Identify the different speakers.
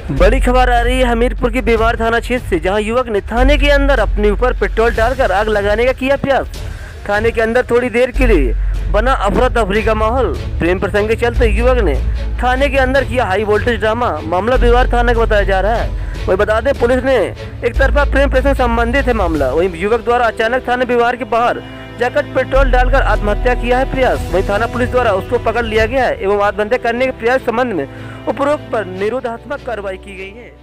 Speaker 1: बड़ी खबर आ रही है हमीरपुर के बेवार थाना क्षेत्र से, जहां युवक ने थाने के अंदर अपने ऊपर पेट्रोल डालकर आग लगाने का किया प्रयास। थाने के अंदर थोड़ी देर के लिए बना अफरा तफरी का माहौल। प्रेम प्रसंग के चलते युवक ने थाने के अंदर किया हाई वोल्टेज ड्रामा। मामला बेवार थाना का बताया जा रहा है। वही बता दें, पुलिस ने एक तरफा प्रेम प्रसंग संबंधित है मामला। वहीं युवक द्वारा अचानक थाने बेवार के बाहर जाकर पेट्रोल डालकर आत्महत्या किया है प्रयास। वहीं थाना पुलिस द्वारा उसको पकड़ लिया गया है एवं आत्महत्या करने के प्रयास संबंध में उपरोक्त पर निरोधात्मक कार्रवाई की गई है।